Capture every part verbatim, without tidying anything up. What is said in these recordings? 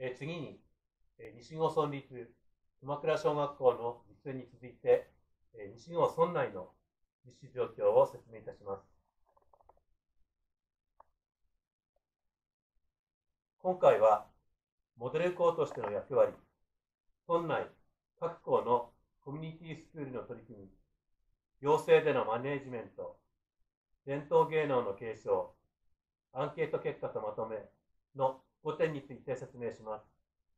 えー、次に、えー、西郷村立熊倉小学校の実践に続いて、えー、西郷村内の実施状況を説明いたします。今回は、モデル校としての役割、村内各校のコミュニティスクールの取り組み、行政でのマネージメント、伝統芸能の継承、アンケート結果とまとめのごてんについて説明します。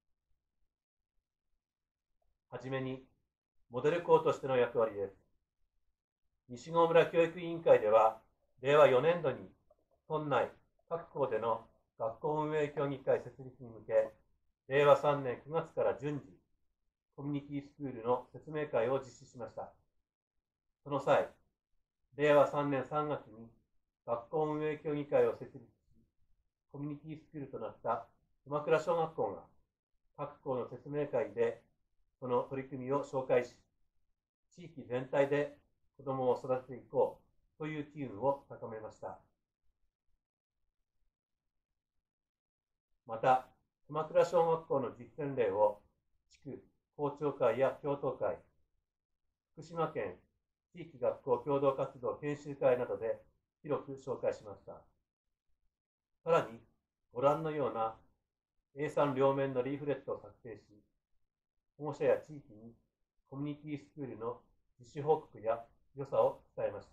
はじめに、モデル校としての役割です。西郷村教育委員会では、れいわよねんどに村内各校での学校運営協議会設立に向け、れいわさんねんくがつから順次、コミュニティスクールの説明会を実施しました。その際、れいわさんねんさんがつに学校運営協議会を設立し、コミュニティスクールとなった熊倉小学校が各校の説明会でその取り組みを紹介し、地域全体で子どもを育てていこうという機運を高めました。また、熊倉小学校の実践例を地区校長会や教頭会、福島県地域学校共同活動研修会などで広く紹介しました。さらに、ご覧のような エーさん 両面のリーフレットを作成し、保護者や地域にコミュニティスクールの実施報告や良さを伝えました。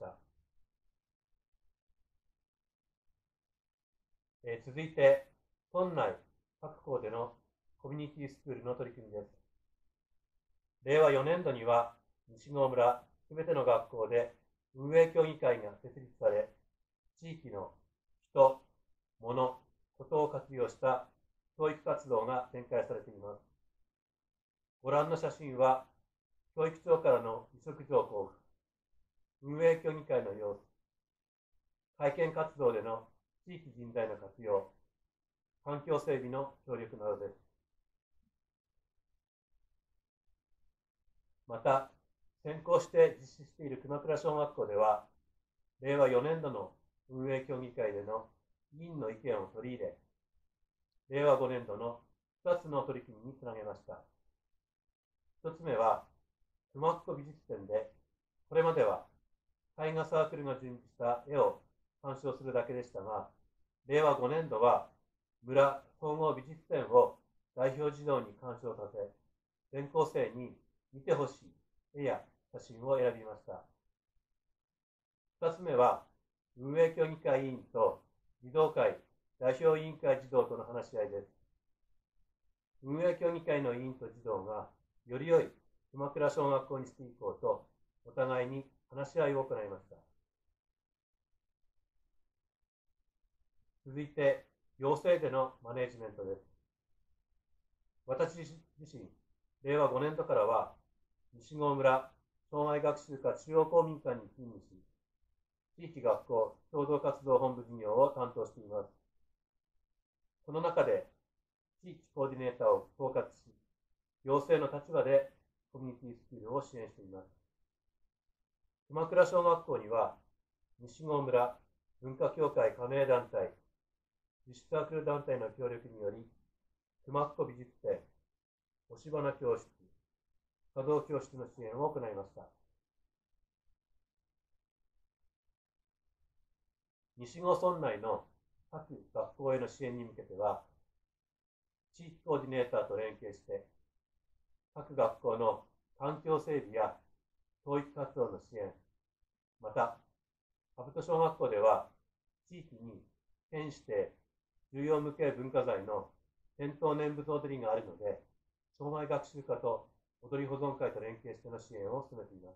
えー、続いて、村内各校でのコミュニティスクールの取り組みです。れいわよねんどには、西郷村すべての学校で運営協議会が設立され、地域の人、物、ことを活用した教育活動が展開されています。ご覧の写真は、教育長からの委嘱状交付、運営協議会の様子、会見活動での地域人材の活用、環境整備の協力などです。また、先行して実施している熊倉小学校では、れいわよねんどの運営協議会での委員の意見を取り入れ、れいわごねんどのふたつの取り組みにつなげました。ひとつめは、熊っ子美術展で、これまでは絵画サークルが準備した絵を鑑賞するだけでしたが、れいわごねんどは村総合美術展を代表児童に鑑賞させ、全校生に見てほしい絵や写真を選びました。ふたつめは、運営協議会委員と児童会代表委員会児童との話し合いです。運営協議会の委員と児童がより良い熊倉小学校にしていこうと、お互いに話し合いを行いました。続いて、行政でのマネジメントです。私自身、れいわごねんどからは、西郷村障害学習課中央公民館に勤務し、地域学校共同活動本部事業を担当しています。この中で、地域コーディネーターを統括し、行政の立場でコミュニティスクールを支援しています。熊倉小学校には、西郷村文化協会加盟団体、自主サークル団体の協力により、熊っ子美術展、押し花教室、華道教室の支援を行いました。西郷村内の各学校への支援に向けては、地域コーディネーターと連携して、各学校の環境整備や教育活動の支援、また、兜小学校では、地域に県指定重要無形文化財の伝統念仏踊りがあるので、障害学習課と踊り保存会と連携しての支援を進めています。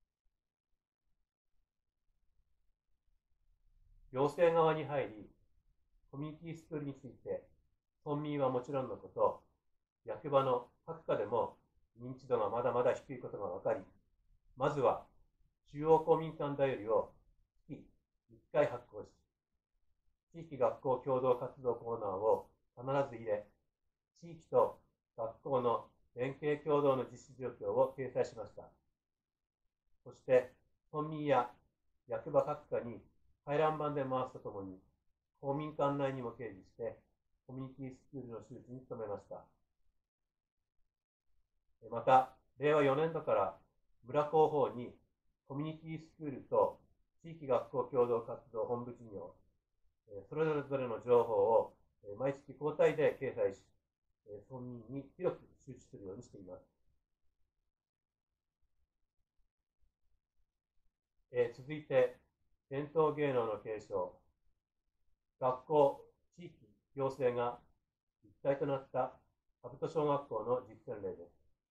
行政側に入り、コミュニティスクールについて、村民はもちろんのこと、役場の各課でも認知度がまだまだ低いことが分かり、まずは中央公民館だよりを月いっかい発行し、地域学校共同活動コーナーを必ず入れ、地域と学校の連携共同の実施状況を掲載しました。そして、村民や役場各課に回覧板で回すとともに、公民館内にも掲示して、 コミュニティスクールの周知に努めました。また、れいわよねんどから村広報にコミュニティスクールと地域学校共同活動本部事業、それぞれの情報を毎月交代で掲載し、村民に広く周知するようにしています。えー、続いて、伝統芸能の継承。学校、地域、行政が一体となった兜小学校の実践例です。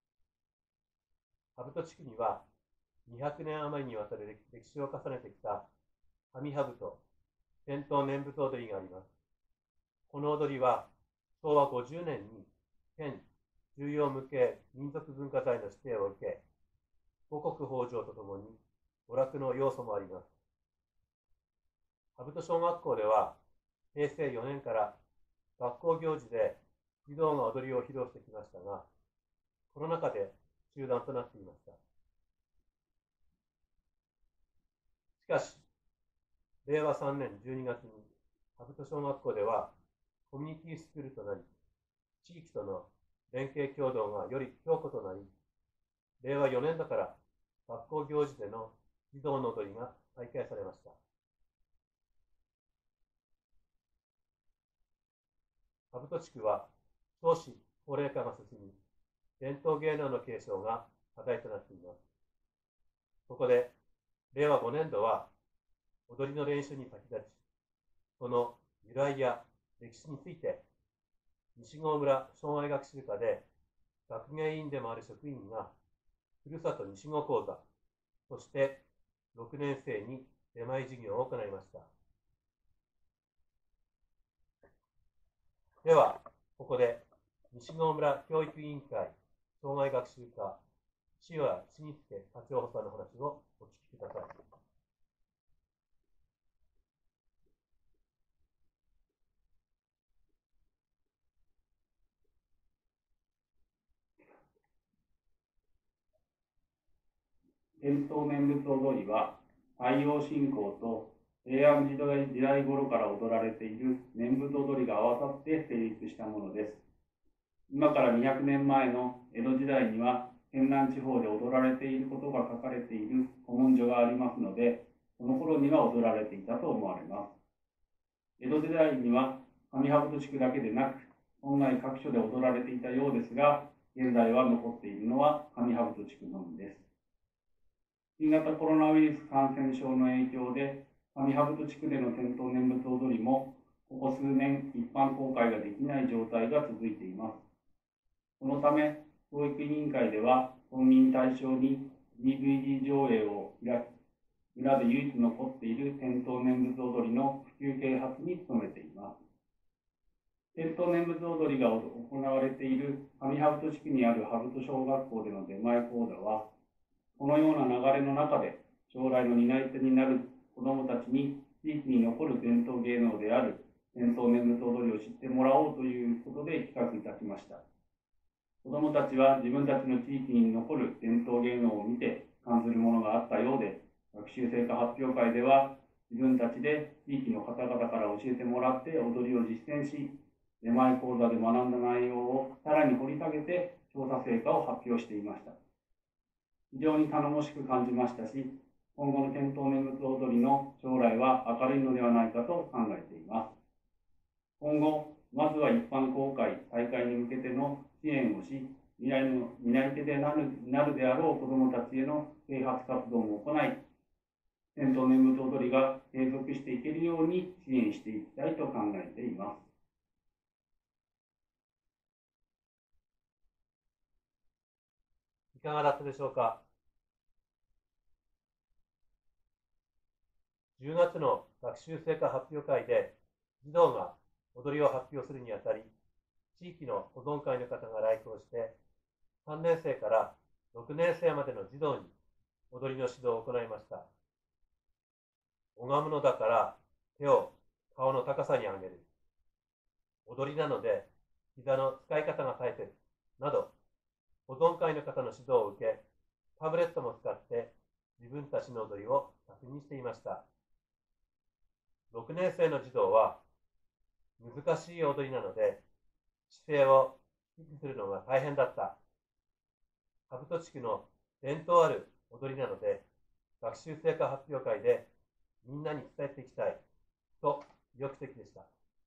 兜地区にはにひゃくねん余りにわたる歴史を重ねてきた上兜、伝統念仏踊りがあります。この踊りはしょうわごじゅうねんに県重要無形民族文化財の指定を受け、五穀豊穣とともに娯楽の要素もあります。兜小学校ではへいせいよねんから学校行事で児童が踊りを披露してきましたが、コロナ禍で中断となっていました。しかし、れいわさんねんじゅうにがつに兜小学校ではコミュニティスクールとなり、地域との連携協働がより強固となり、れいわよねんどから学校行事での児童の踊りが再開されました。兜地区は少子高齢化が進み、伝統芸能の継承が課題となっています。そこで、れいわごねんどは踊りの練習に先立ち、その由来や歴史について、西郷村障害学習課で学芸員でもある職員が、ふるさと西郷講座、そしてろくねんせいに出前授業を行いました。では、ここで西郷村教育委員会障害学習課塩谷慎介課長補佐の話をお聞きください。 伝統念仏踊りは太陽信仰と平安時代時代頃から踊られている念仏踊りが合わさって成立したものです。今からにひゃくねんまえの江戸時代には県南地方で踊られていることが書かれている古文書がありますので、その頃には踊られていたと思われます。江戸時代には上兜地区だけでなく本来各所で踊られていたようですが、現在は残っているのは上兜地区のみです。新型コロナウイルス感染症の影響で上兜地区での伝統念仏踊りもここ数年一般公開ができない状態が続いています。そのため教育委員会では村民対象に ディーブイディー 上映を開き、村で唯一残っている伝統念仏踊りの普及啓発に努めています。伝統念仏踊りが行われている上兜地区にある兜小学校での出前講座は、このような流れの中で将来の担い手になる子どもたちに地域に残る伝統芸能である伝統念仏踊りを知ってもらおうということで企画いたしました。子どもたちは自分たちの地域に残る伝統芸能を見て感じるものがあったようで、学習成果発表会では自分たちで地域の方々から教えてもらって踊りを実践し、出前講座で学んだ内容をさらに掘り下げて調査成果を発表していました。非常に頼もしく感じましたし、今後の伝統念仏踊りの将来は明るいのではないかと考えています。今後、まずは一般公開、大会に向けての支援をし、未来の担い手でなる、なるであろう子どもたちへの啓発活動も行い、伝統念仏踊りが継続していけるように支援していきたいと考えています。 いかがだったでしょうか。じゅうがつの学習成果発表会で児童が踊りを発表するにあたり、地域の保存会の方が来校してさんねんせいからろくねんせいまでの児童に踊りの指導を行いました。拝むのだから手を顔の高さに上げる、踊りなので膝の使い方が大切など、保存会の方の指導を受け、タブレットも使って自分たちの踊りを確認していました。ろくねんせいの児童は難しい踊りなので、姿勢を低くするのが大変だった。兜地区の伝統ある踊りなので、学習成果発表会でみんなに伝えていきたいと意欲的でした。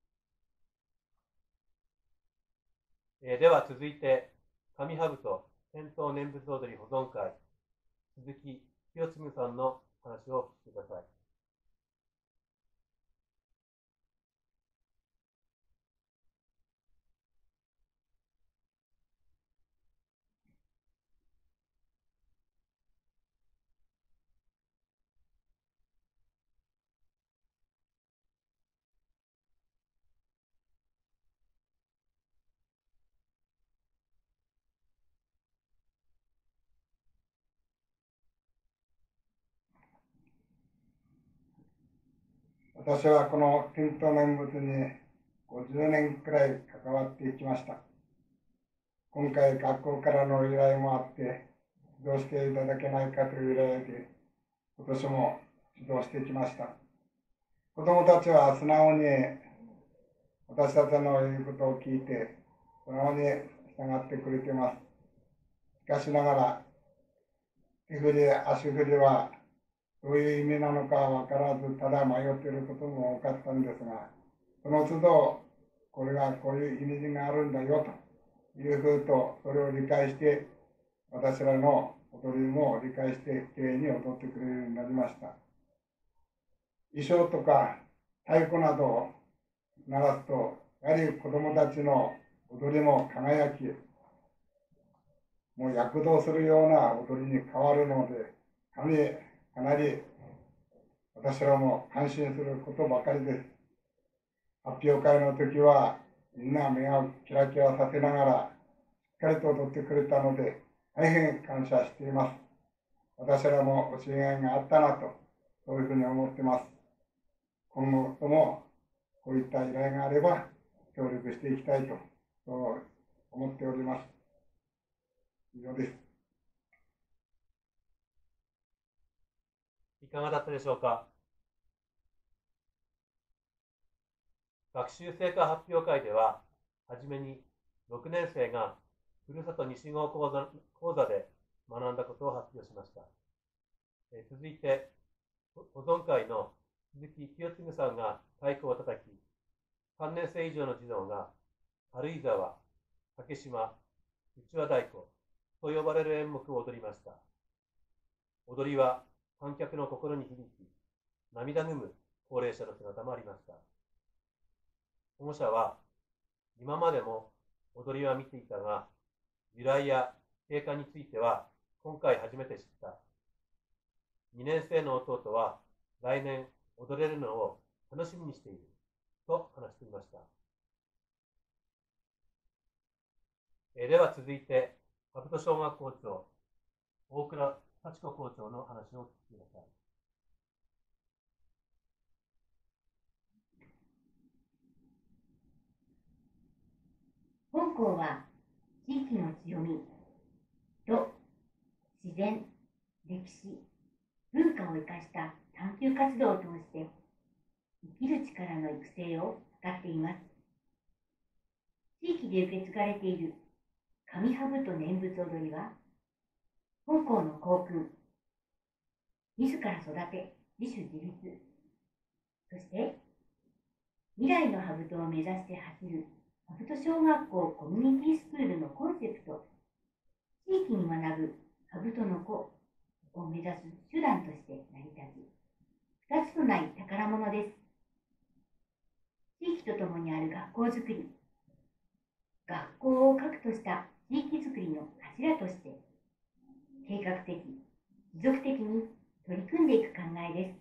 えー、では続いて、上兜伝統念仏踊り保存会、鈴木清次さんの話を聞いてください。 私はこの伝統念仏にごじゅうねんくらい関わってきました。今回学校からの依頼もあって指導していただけないかという依頼で今年も指導してきました。子どもたちは素直に私たちの言うことを聞いて素直に従ってくれています。しかしながら手振り足振りはどういう意味なのか分からず、ただ迷っていることも多かったんですが、その都度、これがこういう意味があるんだよというふうと、それを理解して、私らの踊りも理解して、きれいに踊ってくれるようになりました。衣装とか太鼓などを鳴らすと、やはり子どもたちの踊りも輝き、もう躍動するような踊りに変わるので、かなりかなり私らも感心することばかりです。発表会の時はみんな目をキラキラさせながらしっかりと踊ってくれたので大変感謝しています。私らも教えがいがあったなと、そういうふうに思っています。今後ともこういった依頼があれば協力していきたいと、そう思っております。以上です。 いかがだったでしょうか。学習成果発表会では、はじめにろくねん生がふるさと西郷講座講座で学んだことを発表しました。え続いて、保存会の鈴木清次さんが太鼓を叩き、さんねん生以上の児童が軽井沢、竹島、うちわ太鼓と呼ばれる演目を踊りました。踊りは観客の心に響き、涙ぐむ高齢者の姿もありました。保護者は、今までも踊りは見ていたが、由来や経過については今回初めて知った。にねん生の弟は来年踊れるのを楽しみにしていると話していました。えでは続いて、兜小学校長、大倉幸子校長の話を聞いてください。 本校は地域の強みと自然、歴史、文化を生かした探究活動を通して生きる力の育成を図っています。地域で受け継がれている上兜念仏踊りは、本校の校訓、自ら育て、自主自立、そして未来の兜を目指して走る兜小学校コミュニティスクールのコンセプト、地域に学ぶ兜の子を目指す手段として成り立つ二つとない宝物です。地域とともにある学校づくり、学校を核とした地域づくりの柱として計画的、持続的に取り組んでいく考えです。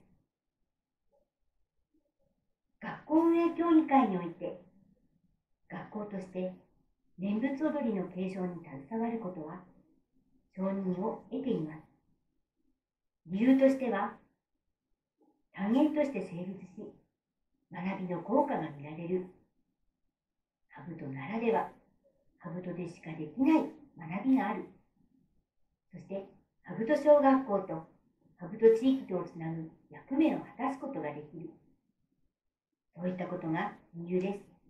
学校運営協議会において、学校として念仏踊りの継承に携わることは承認を得ています。理由としては、単元として成立し、学びの効果が見られる。兜ならでは、兜でしかできない学びがある。そして、兜小学校と兜地域とをつなぐ役目を果たすことができる。そういったことが理由です。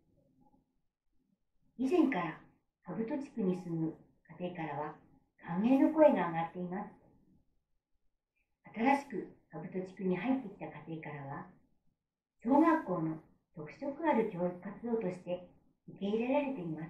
以前から兜地区に住む家庭からは歓迎の声が上がっています。新しく兜地区に入ってきた家庭からは、小学校の特色ある教育活動として受け入れられています。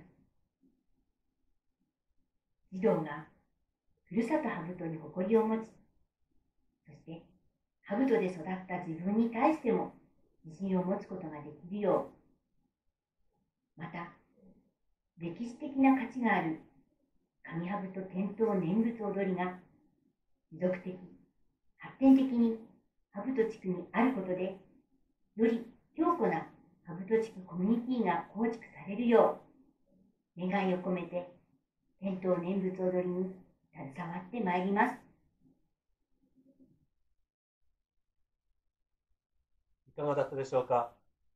児童がふるさと兜に誇りを持ち、そして兜で育った自分に対しても自信を持つことができるよう、また歴史的な価値がある上兜伝統念仏踊りが持続的、発展的に兜地区にあることで、より強固な兜地区コミュニティが構築されるよう、願いを込めて伝統念仏踊りに携わってまいります。 いかがだったでしょうか。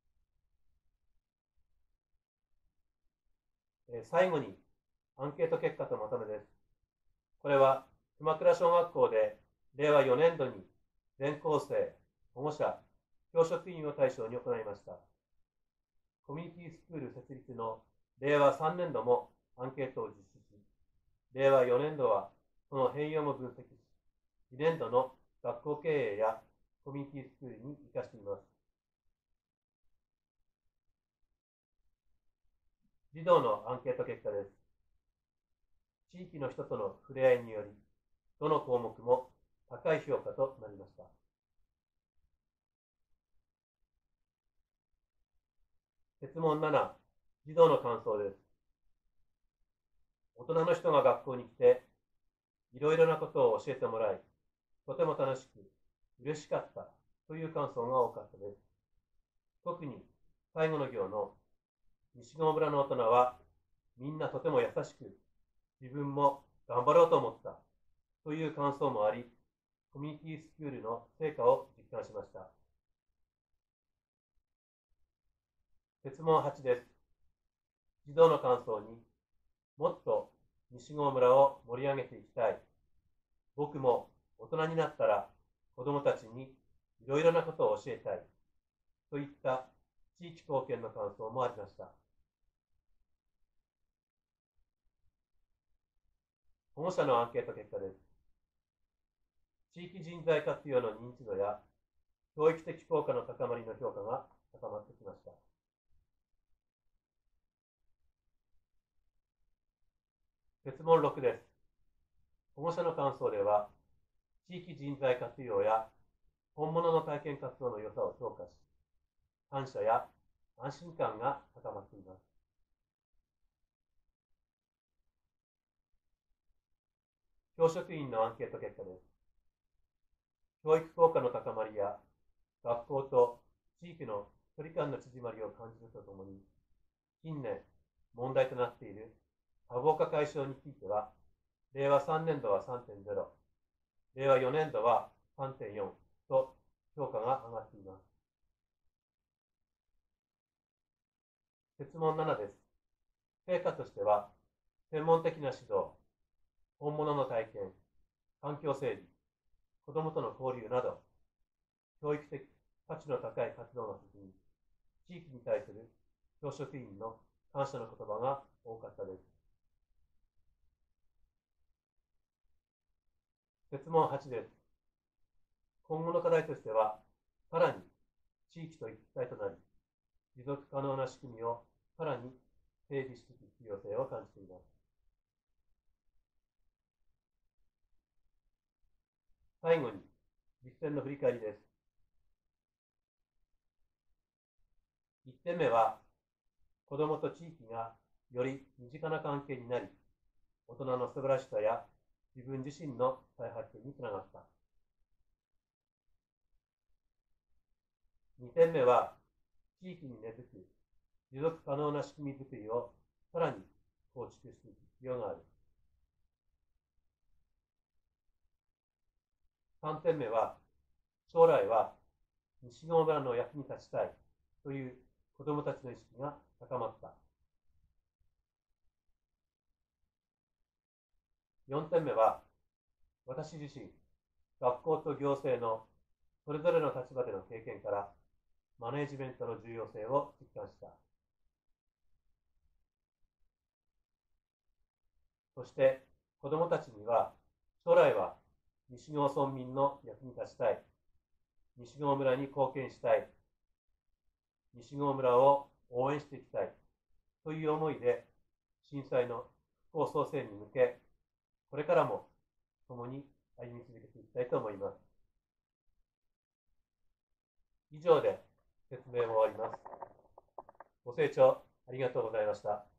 えー最後にアンケート結果とまとめです。これは熊倉小学校でれいわよねんどに全校生、保護者、教職員を対象に行いました。コミュニティスクール設立のれいわさんねんどもアンケートを実施し、れいわよねんどはその変容も分析し、にねんどの学校経営やコミュニティスクールに生かしています。児童のアンケート結果です。地域の人との触れ合いにより、どの項目も高い評価となりました。設問なな、児童の感想です。大人の人が学校に来て、いろいろなことを教えてもらい、とても楽しく、嬉しかったという感想が多かったです。特に最後の行の西郷村の大人は、みんなとても優しく、自分も頑張ろうと思ったという感想もあり、コミュニティスクールの成果を実感しました。設問はちです。児童の感想に、もっと西郷村を盛り上げていきたい。僕も大人になったら子どもたちにいろいろなことを教えたい。といった地域貢献の感想もありました。保護者のアンケート結果です。地域人材活用の認知度や教育的効果の高まりの評価が高まってきました。設問ろくです。保護者の感想では、地域人材活用や本物の体験活動の良さを評価し、感謝や安心感が高まっています。教職員のアンケート結果です。教育効果の高まりや学校と地域の距離感の縮まりを感じるとともに、近年問題となっている多忙化解消については、れいわさんねんどは さんてんゼロ、れいわよねんどは さんてんよん と評価が上がっています。設問ななです。成果としては、専門的な指導、本物の体験、環境整備、子どもとの交流など、教育的価値の高い活動が進み、地域に対する教職員の感謝の言葉が多かったです。設問はちです。今後の課題としては、さらに地域と一体となり、持続可能な仕組みをさらに整備していく必要性を感じています。最後に、実践の振り返りです。いってんめは、子どもと地域がより身近な関係になり、大人の素晴らしさや自分自身の再発見につながった。にてんめは、地域に根付く持続可能な仕組みづくりをさらに構築していく必要がある。さんてんめは、将来は西郷村の役に立ちたいという子どもたちの意識が高まった。よんてんめは、私自身、学校と行政のそれぞれの立場での経験から、マネジメントの重要性を実感した。 そして子どもたちには、将来は西郷村民の役に立ちたい、西郷村に貢献したい、西郷村を応援していきたいという思いで、震災の復興創生に向け、これからも共に歩み続けていきたいと思います。以上で説明を終わります。ご清聴ありがとうございました。